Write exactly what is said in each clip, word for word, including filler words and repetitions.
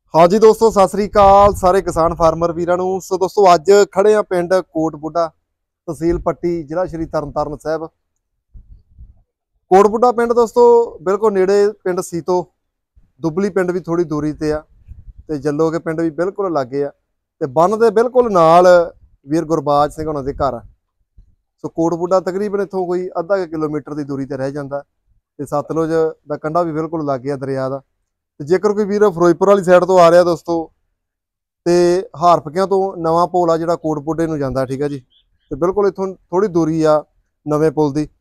हाँ जी दोस्तों, सत श्री अकाल सारे किसान फार्मर वीरां नूं। सो दोस्तों अज खड़े आ पिंड कोटबुढ़ा, तहसील पट्टी, जिला श्री तरनतारन साहब। कोटबुढ़ा पिंड दोस्तों बिल्कुल नेड़े पिंड सीतो, दुबली पिंड भी थोड़ी दूरी ते आ, ते जल्लो के पिंड भी बिल्कुल लागे आ, ते बन दे बिल्कुल नाल वीर गुरबाज सिंह होणां दे घर आ। सो कोटबुढ़ा तकरीबन इत्थों कोई अद्धा किलोमीटर की दूरी ते रह जांदा, ते सतलुज दा कंढा भी बिल्कुल लागे आ दरिया दा। ते जेकर कोई वीर फिरोजपुर वाली साइड तो आ रहा दोस्तों, तो हारफकियां तो नवां पुल आ जिहड़ा कोटबुढ़े नूं जांदा, ठीक है जी। तो बिल्कुल इत्थों थोड़ी दूरी आ नवें पुल की।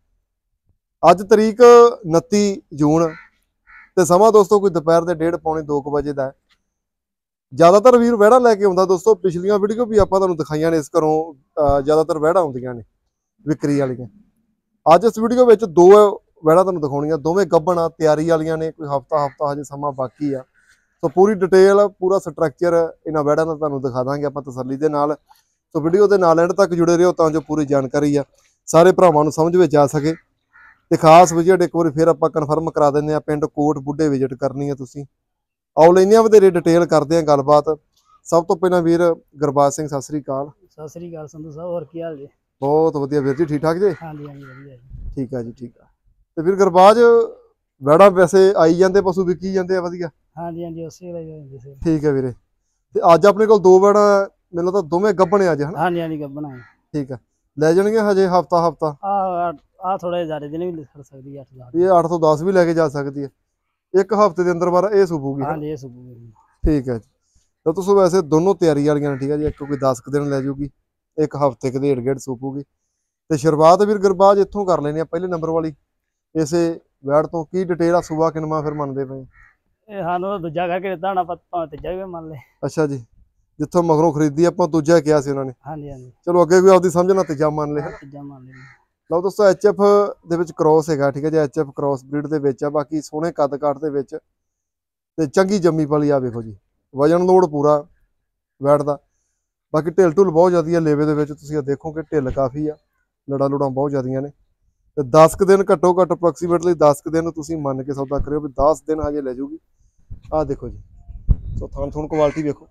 अज तरीक उनती जून, तो समा दोस्तों कोई दोपहर के डेढ़ पौने दो बजे का है। ज़्यादातर वीर वैड़ा लैके आउंदा दोस्तों, पिछलियां वीडियो भी आपां तुहानूं दिखाईयां ने इस घरों ज़्यादातर वैड़ा आउंदियां ने विक्री वालियां। अज इस वीडियो में दो वैड़ा तुहानूं दिखाउणियां, दोवें गब्बण आ, तैयारी वालियां ने, कोई हफ्ता हफ्ता हजे समा बाकी आ। तो पूरी डिटेल पूरा स्ट्रक्चर इन्हां वैड़ां दा तुहानूं दिखा दांगे आपां तसल्ली दे नाल। तो वीडियो के नाल एंड तक जुड़े रहो तां जो पूरी जानकारी आ सारे भरावां नूं समझ विच आ सके। ते खास विजिट एक बार फिर आपां कन्फर्म करा दिंदे आ, पिंड कोटबुढ़े विजिट करनी है तुसीं। आओ लैंदे आ वधेरे डिटेल करदे आ गलबात। सब तो पहलां वीर गुरबाज सिंह सत श्री अकाल। सत श्री अकाल संधू साहब, होर की हाल जी? बहुत वधिया वीर जी, ठीक ठाक जी? हाँ जी हाँ जी वधिया जी। ठीक है जी, ठीक है। तो वीर गुरबाज वैड़ा वैसे आई जाते पशु विकी जाते आ वधिया? हाँ जी हाँ जी उसी ਵੇਲੇ ਹੋਏ ਸੀ। ठीक है वीरे। ते अज अपने कोल दो वैड़ा मैनूं तां दोवें गब्बण आ अज, है ना? हाँ जी हाँ जी ਗੱਬਣਾ ਹੈ। ठीक है, लै जाणगे हजे हफ्ता हफ्ता? ਆ ਆ ਥੋੜੇ ਜ਼ਿਆਦਾ ਦਿਨ ਵੀ ਕਰ ਸਕਦੀ ਹੈ, ਅੱਠ ये दस। अठ तो दस भी लैके जा सकती है, एक हफ्ते के अंदर बार ये सूबूगी, है हाँ ना? जी ये सुबह। ठीक है जी। तो तुम वैसे दोनों तैयारी वालियां ने, ठीक है जी। एक कोई दस क दिन लै जूगी, एक हफ्ते के डेढ़ गेड़ सूपूगी। तो शुरुआत वीर गुरबाज इत्थों कर लेनी पहले नंबर वाली इसे वैड़ तो। की डिटेल आ, सूबा किनवा फिर मनते पे? ਇਹ ਸਾਨੂੰ ਤਾਂ ਦੂਜਾ ਕਰਕੇ ਦਿੱਤਾ ਹੋਣਾ, ਆਪਾਂ ਤੀਜਾ ਵੀ ਮੰਨ ਲੈ। अच्छा जी, जिथों मगरों खरीदी ਆਪਾਂ दूजा किया ਸੀ ਉਹਨਾਂ ਨੇ। हाँ जी हाँ जी ਚਲੋ ਅੱਗੇ ਵੀ ਆਪਦੀ ਸਮਝ ਨਾਲ ਤੀਜਾ ਮੰਨ ਲਿਆ। ਹਾਂ ਤੀਜਾ ਮੰਨ ਲੈ। ਲਓ ਦੋਸਤੋ ਐਚ ਐਫ ਦੇ ਵਿੱਚ ਕ੍ਰੋਸ ਹੈਗਾ, ਠੀਕ ਹੈ ਜੀ। ਐਚ ਐਫ ਕ੍ਰੋਸ ਬਰੀਡ ਦੇ ਵਿੱਚ ਆ, ਬਾਕੀ ਸੋਹਣੇ ਕੱਦ ਕਾਠ ਦੇ ਵਿੱਚ ਤੇ ਚੰਗੀ ਜੰਮੀ ਪਲੀ ਆ। ਵੇਖੋ ਜੀ ਵਜਨ ਲੋਡ ਪੂਰਾ ਵੈੜ ਦਾ। ਬਾਕੀ ਢਿੱਲ ਢੁੱਲ ਬਹੁਤ ਜ਼ਿਆਦੀ ਆ ਲੇਵੇ ਦੇ ਵਿੱਚ, ਤੁਸੀਂ ਦੇਖੋ ਕਿ ਢਿੱਲ ਕਾਫੀ ਆ, ਲੜਾ ਲੁੜਾਂ ਬਹੁਤ ਜ਼ਿਆਦੀਆਂ ਨੇ। ਤੇ ਦਸ ਕੁ ਦਿਨ ਘੱਟੋ ਘੱਟ ਅਪਰੋਕਸੀਮੇਟਲੀ ਦਸ ਕੁ ਦਿਨ ਨੂੰ ਤੁਸੀਂ ਮੰਨ ਕੇ ਸੌਦਾ ਕਰਿਓ ਵੀ ਦਸ ਦਿਨ ਹਜੇ ਲੈ ਜੂਗੀ। ਆਹ ਦੇਖੋ ਜੀ, ਸੋ ਥਣ ਥੁਣ ਕੁਆਲਿਟੀ ਵੇਖੋ।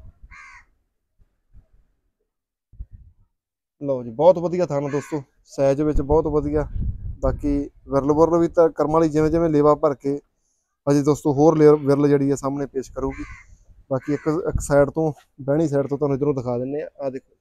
ਲਓ ਜੀ ਬਹੁਤ ਵਧੀਆ ਥਣ ਦੋਸਤੋ, ਸਾਈਜ਼ ਵਿੱਚ ਬਹੁਤ ਵਧੀਆ। ਬਾਕੀ ਵਿਰਲ ਵੁਰਲ ਵੀ ਤਾਂ ਕਰਮ ਵਾਲੀ ਜਿਵੇਂ ਜਿਵੇਂ ਲੇਵਾ ਭਰ ਕੇ ਅਜੇ ਦੋਸਤੋ ਹੋਰ ਲੇਅਰ ਵਿਰਲ ਜਿਹੜੀ ਆ ਸਾਹਮਣੇ ਪੇਸ਼ ਕਰੂਗੀ। ਬਾਕੀ ਇੱਕ ਇੱਕ ਸਾਈਡ ਤੋਂ ਬਹਿਣੀ ਸਾਈਡ ਤੋਂ ਤੁਹਾਨੂੰ ਇੱਧਰੋਂ ਦਿਖਾ ਦਿੰਦੇ ਆ। ਆਹ ਦੇਖੋ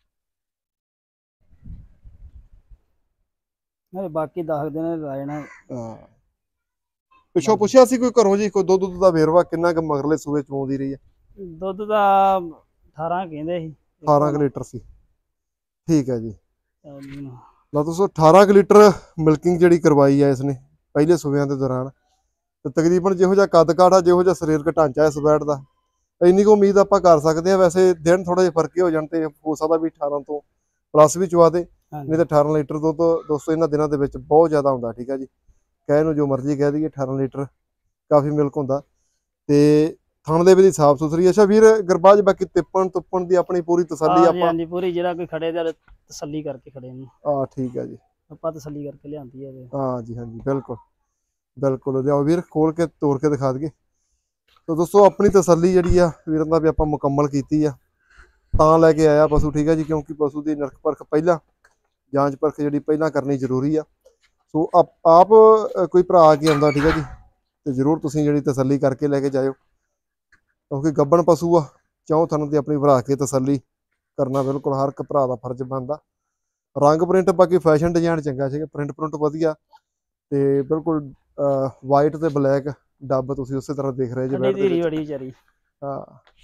ਨਹੀਂ ਬਾਕੀ ਦਸ ਦਿਨ ਰਹਿ ਜਾਣਾ। ਹਾਂ, ਪਿੱਛੋਂ ਪੁੱਛਿਆ ਸੀ ਕੋਈ ਘਰੋਂ ਜੀ ਕੋਈ ਦੁੱਧ ਦੁੱਧ ਦਾ ਵੇਰਵਾ ਕਿੰਨਾ ਕੁ ਮਗਰਲੇ ਸੂਏ ਚ ਆਉਂਦੀ ਰਹੀ ਹੈ? ਦੁੱਧ ਦਾ ਅਠਾਰਾਂ ਕਹਿੰਦੇ ਸੀ। ਅਠਾਰਾਂ ਕੁ ਲੀਟਰ ਸੀ, ਠੀਕ ਹੈ ਜੀ। ਹਾਂਜੀ ਲਓ ਦੋਸਤੋ ਅਠਾਰਾਂ ਕੁ ਲੀਟਰ ਮਿਲਕਿੰਗ ਜਿਹੜੀ ਕਰਵਾਈ ਹੈ ਇਸਨੇ ਪਹਿਲੇ ਸੂਬਿਆਂ ਦੇ ਦੌਰਾਨ। ਤੇ ਤਕਰੀਬਨ ਜਿਹੋ ਜਿਹਾ ਕੱਦ ਕਾਠ ਆ, ਜਿਹੋ ਜਿਹਾ ਸਰੀਰਕ ਢਾਂਚਾ ਇਸ ਵੈੜ ਦਾ, ਇੰਨੀ ਕੁ ਉਮੀਦ ਆਪਾਂ ਕਰ ਸਕਦੇ ਹਾਂ। ਵੈਸੇ ਦਿਨ ਥੋੜਾ ਜਿਹਾ ਫਰਕ ਹੋ ਜਾਣ ਤੇ ਹੋ ਸਕਦਾ ਵੀ ਅਠਾਰਾਂ ਤੋਂ ਪਲੱਸ ਵੀ ਚਵਾ ਦੇ, ਨਹੀਂ ਤਾਂ ਅਠਾਰਾਂ ਲੀਟਰ ਦੁੱਧ ਦੋਸਤੋ ਇਹਨਾਂ ਦਿਨਾਂ ਦੇ ਵਿੱਚ ਬਹੁਤ ਜ਼ਿਆਦਾ ਹੁੰਦਾ, ਠੀਕ ਹੈ ਜੀ। ਕਹਿ ਨੂੰ ਜੋ ਮਰਜ਼ੀ ਕਹਿ ਦਈਏ, ਅਠਾਰਾਂ ਲੀਟਰ ਕਾਫੀ ਮਿਲਕ ਹੁੰਦਾ। ਤੇ ਥਣ ਦੇ ਵੀ ਸਾਫ ਸੁਥਰੀ। ਅੱਛਾ ਵੀਰ ਗੁਰਬਾਜ, ਬਾਕੀ ਤਿੱਪਣ ਤੁੱਪਣ ਦੀ ਆਪਣੀ ਪੂਰੀ ਤਸੱਲੀ ਹਾਂਜੀ ਆਪਾਂ? ਹਾਂਜੀ ਪੂਰੀ, ਜਿਹੜਾ ਕੋਈ ਖੜੇ ਤੇ ਤਸੱਲੀ ਕਰਕੇ ਖੜੇ ਨੇ। ਹਾਂ ਠੀਕ ਹੈ ਜੀ, ਆਪਾਂ ਤਸੱਲੀ ਕਰਕੇ ਲਿਆਂਦੀ ਹੈ। ਹਾਂ ਜੀ ਹਾਂਜੀ ਬਿਲਕੁਲ ਬਿਲकुल। ਲਿਆਓ ਵੀਰ ਖੋਲ ਕੇ ਤੋੜ ਕੇ ਦਿਖਾ ਦਈਏ। ਤਾਂ ਦੋਸਤੋ ਆਪਣੀ ਤਸੱਲੀ ਜਿਹੜੀ ਆ ਵੀਰਾਂ ਦਾ ਵੀ ਆਪਾਂ ਮੁਕੰਮਲ ਕੀਤੀ ਆ, ਤਾਂ ਲੈ ਕੇ ਆਇਆ ਪਸ਼ੂ, ਠੀਕ ਹੈ ਜੀ। ਕਿਉਂਕਿ ਪਸ਼ੂ ਦੀ ਨਰਖ ਪਰਖ ਪਹਿਲਾਂ, ਜਾਂਚ ਪਰਖ ਜਿਹੜੀ ਪਹਿਲਾਂ ਕਰਨੀ ਜ਼ਰੂਰੀ ਆ। ਸੋ ਆਪ ਆਪ ਕੋਈ ਭਰਾ ਆ ਕੇ ਆਉਂਦਾ, ਠੀਕ ਹੈ ਜੀ, ਤੇ ਜ਼ਰੂਰ ਤੁਸੀਂ ਜਿਹੜੀ ਤਸੱਲੀ ਕਰਕੇ ਲੈ ਕੇ ਜਾਇਓ, ਕਿਉਂਕਿ ਗੱਬਣ ਪਸ਼ੂ ਆ। ਚੌਂ ਥਣ ਦੀ ਆਪਣੀ ਭਰਾ ਕੇ ਤਸੱਲੀ ਕਰਨਾ ਬਿਲਕੁਲ ਹਰ ਇੱਕ ਭਰਾ ਦਾ ਫਰਜ਼ ਬਣਦਾ। ਰੰਗ ਪ੍ਰਿੰਟ ਬਾਕੀ ਫੈਸ਼ਨ ਡਿਜ਼ਾਈਨ ਚੰਗਾ ਸੀਗਾ, ਪ੍ਰਿੰਟ ਪ੍ਰਿੰਟ ਵਧੀਆ, ਤੇ ਬਿਲਕੁਲ ਵਾਈਟ ਤੇ ਬਲੈਕ ਡੱਬ ਤੁਸੀਂ ਉਸੇ ਤਰ੍ਹਾਂ ਦੇਖ ਰਹੇ ਜੇ ਬੈਡ ਦੇ ਵਿੱਚ। ਬੜੀ ਵਿਚਾਰੀ। ਹਾਂ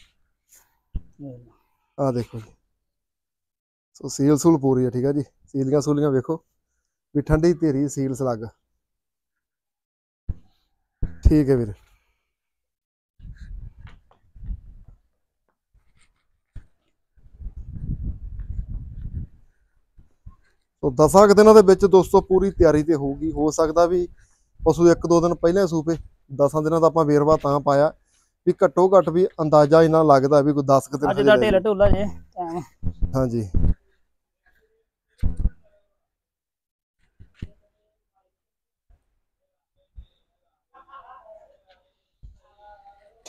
ਆਹ ਦੇਖੋ ਜੀ, ਸੋ ਸੀਲ ਸੂਲ ਪੂਰੀ ਹੈ, ਠੀਕ ਹੈ ਜੀ। ਸੀਲੀਆਂ ਸੂਲੀਆਂ ਵੇਖੋ ਵੀ ਠੰਡੀ ਧੀਰੀ ਸੀਲ ਸਲੱਗ, ਠੀਕ ਹੈ ਵੀਰ। ਸੋ ਦਸਾਂ ਕੁ ਦਿਨਾਂ ਦੇ ਵਿੱਚ ਦੋਸਤੋ ਪੂਰੀ ਤਿਆਰੀ ਤੇ ਹੋਊਗੀ। ਹੋ ਸਕਦਾ ਵੀ ਪਸ਼ੂ ਇੱਕ ਦੋ ਦਿਨ ਪਹਿਲਾਂ ਸੂਪੇ, ਦਸਾਂ ਦਿਨਾਂ ਦਾ ਆਪਾਂ ਵੇਰਵਾ ਤਾਂ ਪਾਇਆ ਵੀ ਘੱਟੋ ਘੱਟ ਵੀ ਅੰਦਾਜ਼ਾ ਇੰਨਾ ਲੱਗਦਾ ਵੀ ਕੋਈ ਦਸ ਕੁ ਦਿਨ ਅੱਜ ਹਜੇ ਦਾ ਲੈ ਢੇਲਾ ਜਾਊ। ਢੋਲਾ ਜੇ। ਹਾਂਜੀ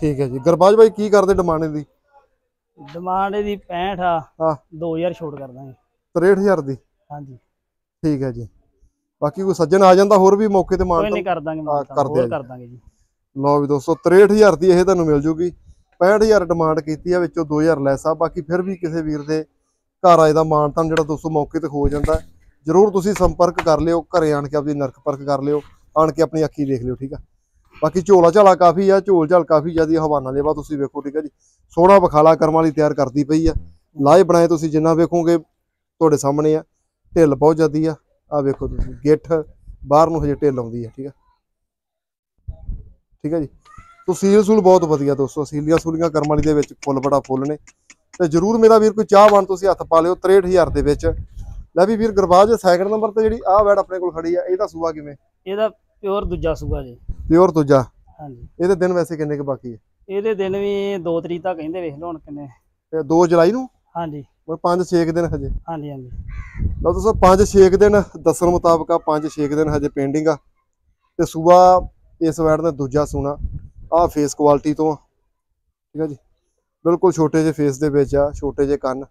ਠੀਕ ਹੈ ਜੀ। ਗੁਰਬਾਜ ਬਾਈ ਕੀ ਕਰਦੇ ਡਿਮਾਂਡ ਦੀ? ਡਿਮਾਂਡ ਇਹਦੀ ਪੈਂਹਠ ਆ। ਹਾਂ ਦੋ ਹਜ਼ਾਰ ਛੋਟ ਕਰ ਦਾਂਗੇ। ਤਰੇਹਠ ਹਜ਼ਾਰ ਦੀ। ਹਾਂਜੀ ਠੀਕ ਹੈ ਜੀ। ਬਾਕੀ ਕੋਈ ਸੱਜਣ ਆ ਜਾਂਦਾ ਹੋਰ ਵੀ ਮੌਕੇ ਤੇ ਕੋਈ ਮਾਨ ਨਹੀਂ ਕਰ ਦਾਂਗੇ ਮਾਨਤਾਨ, ਕਰਦੇ ਆ ਹੋਰ ਜੀ। ਕਰ ਦਾਂਗੇ ਜੀ। ਲਓ ਵੀ ਦੋਸਤੋ ਤਰੇਹਠ ਹਜ਼ਾਰ ਦੀ ਇਹ ਤੁਹਾਨੂੰ ਮਿਲ ਜੂਗੀ। ਪੈਂਹਠ ਹਜ਼ਾਰ ਡਿਮਾਂਡ ਕੀਤੀ ਆ, ਵਿੱਚੋਂ ਦੋ ਹਜ਼ਾਰ ਲੈਸ ਆ। ਬਾਕੀ ਫਿਰ ਵੀ ਕਿਸੇ ਵੀਰ ਦੇ ਘਰ ਆਏ ਦਾ ਮਾਨਤਾਨ ਜਿਹੜਾ ਦੋਸਤੋ ਮੌਕੇ ਤੇ ਹੋ ਜਾਂਦਾ। ਜਰੂਰ ਤੁਸੀਂ ਸੰਪਰਕ ਕਰ ਲਿਓ, ਘਰੇ ਆਣ ਕੇ ਆਪਣੀ ਨਰਕ ਪਰਖ ਕਰ ਲਿਓ, ਆਣ ਕੇ ਆਪਣੀ ਅੱਖੀ ਦੇਖ ਲਿਓ। ਠੀਕ ਆ। ਬਾਕੀ ਝੋਲਾ ਝਾਲਾ ਕਾਫੀ ਆ, ਝੋਲ ਝਾਲ ਕਾਫੀ ਜ਼ਿਆਦੀ ਹਵਾਨਾ ਲੇਵਾ ਤੁਸੀਂ ਵੇਖੋ। ਠੀਕ ਆ ਜੀ। ਸੋਹਣਾ ਬਖਾਲਾ ਕਰਮ ਵਾਲੀ ਤਿਆਰ ਕਰਦੀ ਪਈ ਆ। ਲਾਏ ਬਣਾਏ ਤੁਸੀਂ ਜਿੰਨਾ ਵੇਖੋਗੇ ਤੁਹਾਡੇ ਸਾਹਮਣੇ ਆ। ਢਿੱਲ ਬਹੁਤ ਜ਼ਿਆਦੀ ਆ। ਆ ਵੇਖੋ ਤੁਸੀਂ ਗਿੱਠ ਬਾਹਰ ਨੂੰ ਹਜੇ ਢਿੱਲ ਆਉਂਦੀ ਆ। ਠੀਕ ਆ ਠੀਕ ਆ ਜੀ। ਤਸੀਲ ਸੂਲ ਬਹੁਤ ਵਧੀਆ ਦੋਸਤੋ। ਸੀਲੀਆਂ ਸੂਲੀਆਂ ਕਰਮ ਵਾਲੀ ਦੇ ਵਿੱਚ ਫੁੱਲ ਬੜਾ ਫੁੱਲ ਨੇ। ਤੇ ਜਰੂਰ ਮੇਰਾ ਵੀਰ ਕੋਈ ਚਾਹਵਾਨ ਤੁਸੀਂ ਹੱਥ ਪਾ ਲਿਓ ਤਰੇਹਠ ਹਜ਼ਾਰ ਦੇ ਵਿੱਚ। ਲੈ ਵੀ ਵੀਰ ਗੁਰਬਾਜ ਸੈਕਿੰਡ ਨੰਬਰ ਤੇ ਜਿਹੜੀ ਆਹ ਵੈੜ ਆਪਣੇ ਕੋਲ ਖੜੀ ਆ, ਇਹਦਾ ਸੂਆ ਕਿਵੇਂ? ਇਹਦਾ ਪਿਓਰ ਦੂਜਾ ਸੂਆ ਜੀ। ਪਿਓਰ ਦੂਜਾ। ਹਾਂਜੀ ਇਹਦੇ ਦਿਨ ਵੈਸੇ ਕਿੰਨੇ ਕੁ ਬਾਕੀ ਹੈ? ਇਹਦੇ ਦਿਨ ਵੀ ਦੋ ਤਰੀਕ ਤੱਕ ਕਹਿੰਦੇ, ਵੇਖ ਲਓ ਹੁਣ ਕਿੰਨੇ। ਤੇ ਦੋ ਜੁਲਾਈ ਨੂੰ ਹਾਂਜੀ ਪੰਜ ਛੇ ਦਿਨ ਹਜੇ। ਹਾਂਜੀ ਹਾਂਜੀ ਲਓ ਦੋਸਤੋ ਪੰਜ ਛੇ ਦਿਨ ਦੱਸਣ ਮੁਤਾਬਕ ਆ, ਪੰਜ ਛੇ ਦਿਨ ਹਜੇ ਪੈਂਡਿੰਗ ਆ। ਤੇ ਸੂਆ ਇਸ ਵੈੜ ਦਾ ਦੂਜਾ ਸੂਣਾ। ਆਹ ਫੇਸ ਕੁਆਲਿਟੀ ਤੋਂ ਠੀਕ ਆ ਜੀ। ਬਿਲਕੁਲ ਛੋਟੇ ਜਿਹੇ ਫੇਸ ਦੇ ਵਿੱਚ ਆ, ਛੋਟੇ ਜਿਹੇ ਕੰਨ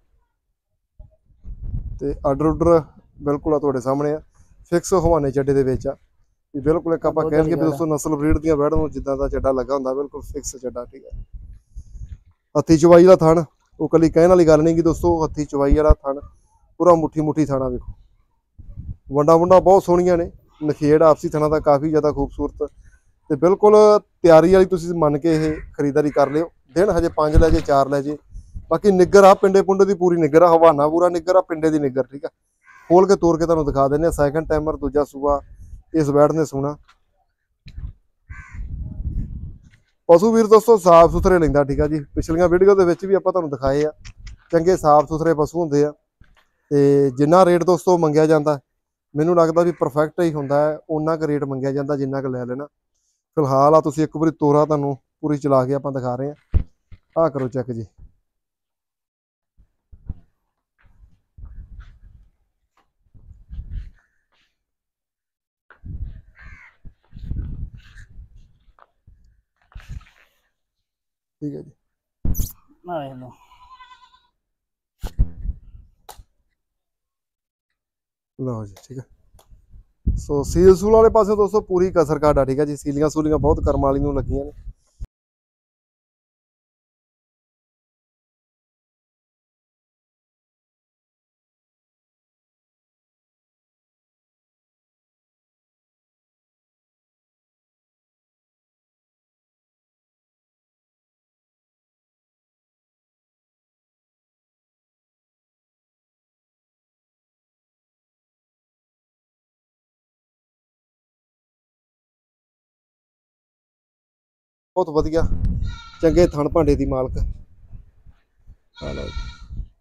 ਤੇ ਆਰਡਰ ਉਡਰ ਬਿਲਕੁਲ ਆ ਤੁਹਾਡੇ ਸਾਹਮਣੇ ਆ। ਫਿਕਸ ਹਵਾਨੇ ਚੱਡੇ ਦੇ ਵਿੱਚ ਆ ਵੀ ਬਿਲਕੁਲ ਇੱਕ ਆਪਾਂ ਕਹਿ ਲਈਏ ਵੀ ਦੋਸਤੋ ਨਸਲ ਬਰੀਡ ਦੀਆਂ ਵੈੜਾਂ ਨੂੰ ਜਿੱਦਾਂ ਦਾ ਚੱਡਾ ਲੱਗਾ ਹੁੰਦਾ ਬਿਲਕੁਲ ਫਿਕਸ ਚੱਡਾ। ਠੀਕ ਹੈ। ਹੱਥੀ ਚਵਾਈ ਦਾ ਥਣ ਉਹ ਕੱਲੀ ਕਹਿਣ ਵਾਲੀ ਗੱਲ ਨਹੀਂ ਗੀ ਦੋਸਤੋ। ਹੱਥੀ ਚਵਾਈ ਵਾਲਾ ਥਣ ਪੂਰਾ ਮੁੱਠੀ ਮੁੱਠੀ ਥਾਣਾ ਵੇਖੋ। ਵੰਡਾ ਵੰਡਾ ਬਹੁਤ ਸੋਹਣੀਆਂ ਨੇ। ਨਖੇੜ ਆਪਸੀ ਥਣਾ ਦਾ ਕਾਫੀ ਜ਼ਿਆਦਾ ਖੂਬਸੂਰਤ ਤੇ ਬਿਲਕੁਲ ਤਿਆਰੀ ਵਾਲੀ ਤੁਸੀਂ ਮੰਨ ਕੇ ਇਹ ਖਰੀਦਦਾਰੀ ਕਰ ਲਿਓ। ਦਿਨ ਹਜੇ ਪੰਜ ਲੈ ਜੇ ਚਾਰ ਲੈ ਜੇ। ਬਾਕੀ ਨਿੱਗਰ ਆ ਪਿੰਡੇ ਪੁੰਡੇ ਦੀ ਪੂਰੀ ਨਿੱਗਰ ਆ। ਹਵਾਨਾ ਪੂਰਾ ਨਿੱਗਰ ਆ, ਪਿੰਡੇ ਦੀ ਨਿੱਗਰ। ਠੀਕ ਆ। ਖੋਲ ਕੇ ਤੋੜ ਕੇ ਤੁਹਾਨੂੰ ਦਿਖਾ ਦਿੰਦੇ ਆ। ਸੈਕਿੰਡ ਟਾਈਮਰ ਦੂਜਾ ਸੂਆ ਇਸ ਵੈੜ ਨੇ ਸੋਣਾ। ਪਸ਼ੂ ਵੀਰ ਦੋਸਤੋ ਸਾਫ ਸੁਥਰੇ ਲੈਂਦਾ। ਠੀਕ ਆ ਜੀ। ਪਿਛਲੀਆਂ ਵੀਡੀਓ ਦੇ ਵਿੱਚ ਵੀ ਆਪਾਂ ਤੁਹਾਨੂੰ ਦਿਖਾਏ ਆ ਚੰਗੇ ਸਾਫ ਸੁਥਰੇ ਪਸ਼ੂ ਹੁੰਦੇ ਆ। ਤੇ ਜਿੰਨਾ ਰੇਟ ਦੋਸਤੋ ਮੰਗਿਆ ਜਾਂਦਾ ਮੈਨੂੰ ਲੱਗਦਾ ਵੀ ਪਰਫੈਕਟ ਹੀ ਹੁੰਦਾ ਹੈ। ਉਹਨਾਂ ਕੁ ਰੇਟ ਮੰਗਿਆ ਜਾਂਦਾ ਜਿੰਨਾ ਕੁ ਲੈ ਲੈਣਾ। ਫਿਲਹਾਲ ਆ ਤੁਸੀਂ ਇੱਕ ਵਾਰੀ ਤੋਰਾ ਤੁਹਾਨੂੰ ਪੂਰੀ ਚਲਾ ਕੇ ਆਪਾਂ ਦਿਖਾ ਰਹੇ ਹਾਂ। ਆਹ ਕਰੋ ਚੈੱਕ ਜੀ। ਠੀਕ ਹੈ ਜੀ। ਆ ਵੇਖ ਲਓ। ਲਓ ਜੀ ਠੀਕ ਹੈ। ਸੋ ਸੀਲ ਸੂਲ ਵਾਲੇ ਪਾਸੇ ਦੋਸਤੋ ਪੂਰੀ ਕਸਰ ਕਾਢਾ। ਠੀਕ ਹੈ ਜੀ। ਸੀਲੀਆਂ ਸੂਲੀਆਂ ਬਹੁਤ ਕਰਮ ਵਾਲੀ ਨੂੰ ਲੱਗੀਆਂ ਨੇ। ਬਹੁਤ ਵਧੀਆ ਚੰਗੇ ਥਣ ਭਾਂਡੇ ਦੀ ਮਾਲਕ। ਆ ਲਓ ਜੀ।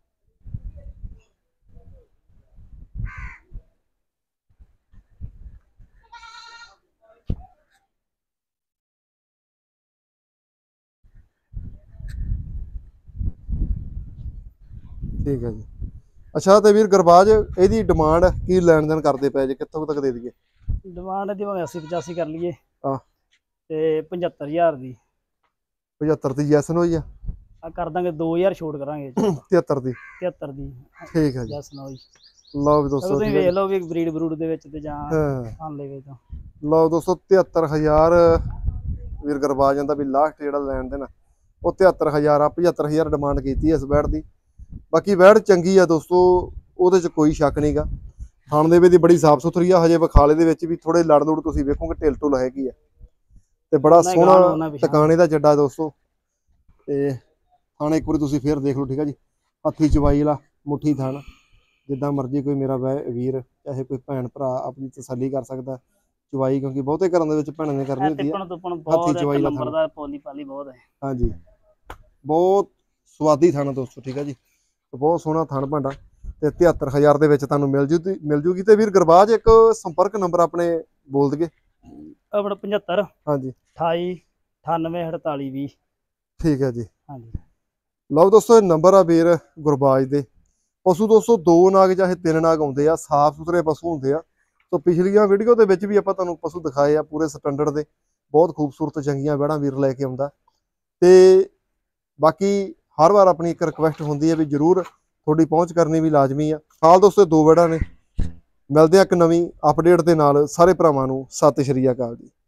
ਠੀਕ ਹੈ ਜੀ। ਅੱਛਾ ਤੇ ਵੀਰ ਗੁਰਬਾਜ ਇਹਦੀ ਡਿਮਾਂਡ ਕੀ ਲੈਣ ਦੇਣ ਕਰਦੇ ਪਏ ਜੇ? ਕਿੱਥੋਂ ਤੱਕ ਦੇ ਦਈਏ? ਡਿਮਾਂਡ ਦੀ ਭਾਵੇਂ ਅੱਸੀ ਪਚਾਸੀ ਕਰ ਲਈਏ ਹਾਂ ਤੇ ਪਝੱਤਰ ਹਜ਼ਾਰ ਦੀ। ਪਝੱਤਰ ਦੀ ਜੈਸਨ ਹੋਈ ਆ? ਆ ਕਰ ਦਾਂਗੇ ਦੋ ਹਜ਼ਾਰ ਛੋਟ ਕਰਾਂਗੇ। ਤਿਹੱਤਰ ਦੀ? ਤਿਹੱਤਰ ਦੀ ਠੀਕ ਹੈ ਜੀ। ਜੈਸਨ ਹੋਈ। ਲਓ ਵੀ ਦੋਸਤੋ ਤੁਸੀਂ ਵੇਖ ਲਓ ਵੀ ਬਰੀਡ ਬਰੂਡ ਦੇ ਵਿੱਚ ਤੇ ਜਾਂ ਹਾਂ ਆਨ ਲੈਵੇ ਤਾਂ। ਲਓ ਦੋਸਤੋ ਤਿਹੱਤਰ ਹਜ਼ਾਰ ਵੀਰ ਗੁਰਬਾਜ ਜਾਂਦਾ ਵੀ ਲਾਸਟ ਜਿਹੜਾ ਲੈਣ ਦੇਣਾ ਉਹ ਤਿਹੱਤਰ ਹਜ਼ਾਰ ਆ। ਪਝੱਤਰ ਹਜ਼ਾਰ ਡਿਮਾਂਡ ਕੀਤੀ ਇਸ ਵੈੜ ਦੀ। ਬਾਕੀ ਵੈੜ ਚੰਗੀ ਆ ਦੋਸਤੋ, ਉਹਦੇ 'ਚ ਕੋਈ ਸ਼ੱਕ ਨਹੀਂਗਾ। ਥਣ ਦੇ ਵਿੱਚ ਦੀ ਬੜੀ ਸਾਫ ਸੁਥਰੀ ਆ। ਹਜੇ ਵਿਖਾਲੇ ਦੇ ਵਿੱਚ ਵੀ ਥੋੜੇ ਲੜ ਲੁੜ ਤੁਸੀਂ ਵੇਖੋਗੇ ਢਿੱਲ ਢੁੱਲ ਹੈਗੀ ਆ ਤੇ ਬੜਾ ਸੋਹਣਾ ਟਿਕਾਣੇ ਦਾ ਚੱਡਾ ਦੋਸਤੋ। ਤੇ ਥਣ ਇੱਕ ਵਾਰੀ ਤੁਸੀਂ ਫੇਰ ਦੇਖ ਲਓ। ਠੀਕ ਆ ਜੀ। ਹੱਥੀ ਚਵਾਈ ਵਾਲਾ ਮੁੱਠੀ ਥਣ ਜਿੱਦਾਂ ਮਰਜ਼ੀ ਕੋਈ ਮੇਰਾ ਵੀਰ ਚਾਹੇ ਕੋਈ ਭੈਣ ਭਰਾ ਆਪਣੀ ਤਸੱਲੀ ਕਰ ਸਕਦਾ ਚਵਾਈ, ਕਿਉਂਕਿ ਬਹੁਤੇ ਘਰਾਂ ਦੇ ਵਿੱਚ ਭੈਣਾਂ ਨੇ ਕਰਨੀ ਹੁੰਦੀ ਆ ਹੱਥੀ ਚਵਾਈ ਦਾ ਥਣ। ਪੋਲੀ ਪਾਲੀ ਬਹੁਤ ਹੈ। ਹਾਂਜੀ ਬਹੁਤ ਸਵਾਦੀ ਥਣ ਦੋਸਤੋ। ਠੀਕ ਆ ਜੀ। ਬਹੁਤ ਸੋਹਣਾ ਥਣ ਭਾਂਡਾ ਤੇ ਤਿਹੱਤਰ ਹਜ਼ਾਰ ਦੇ ਵਿੱਚ ਤੁਹਾਨੂੰ ਮਿਲ ਜੂ ਮਿਲ ਜੂਗੀ। ਤੇ ਵੀਰ ਗੁਰਬਾਜ ਇੱਕ ਸੰਪਰਕ ਨੰਬਰ ਆਪਣੇ ਬੋਲ ਦਈਏ? ਆਪਣਾ ਪਝੱਤਰ ਹਾਂਜੀ ਅਠਾਈ ਅਠਾਨਵੇਂ ਅਠਤਾਲੀ ਵੀਹ। ਠੀਕ ਹੈ ਜੀ। ਹਾਂਜੀ ਲਓ ਦੋਸਤੋ ਇਹ ਨੰਬਰ ਆ ਵੀਰ ਗੁਰਬਾਜ ਦੇ। ਪਸ਼ੂ ਦੋਸਤੋ ਦੋ ਨਾਗ ਚਾਹੇ ਤਿੰਨ ਨਾਗ ਆਉਂਦੇ ਆ, ਸਾਫ ਸੁਥਰੇ ਪਸ਼ੂ ਹੁੰਦੇ ਆ। ਸੋ ਪਿਛਲੀਆਂ ਵੀਡੀਓ ਦੇ ਵਿੱਚ ਵੀ ਆਪਾਂ ਤੁਹਾਨੂੰ ਪਸ਼ੂ ਦਿਖਾਏ ਆ ਪੂਰੇ ਸਟੈਂਡਰਡ ਦੇ। ਬਹੁਤ ਖੂਬਸੂਰਤ ਚੰਗੀਆਂ ਵੈੜਾਂ ਵੀਰ ਲੈ ਕੇ ਆਉਂਦਾ ਤੇ ਬਾਕੀ ਹਰ ਵਾਰ ਆਪਣੀ ਇੱਕ ਰਿਕੁਐਸਟ ਹੁੰਦੀ ਹੈ ਵੀ ਜਰੂਰ ਤੁਹਾਡੀ ਪਹੁੰਚ ਕਰਨੀ ਵੀ ਲਾਜ਼ਮੀ ਆ। ਸਾਲ ਦੋਸਤੋ ਦੋ ਵੜਾ ਨੇ। ਮਿਲਦੇ ਆ ਇੱਕ ਨਵੀਂ ਅਪਡੇਟ ਦੇ ਨਾਲ। ਸਾਰੇ ਭਰਾਵਾਂ ਨੂੰ ਸਤਿ ਸ਼੍ਰੀ ਅਕਾਲ ਜੀ।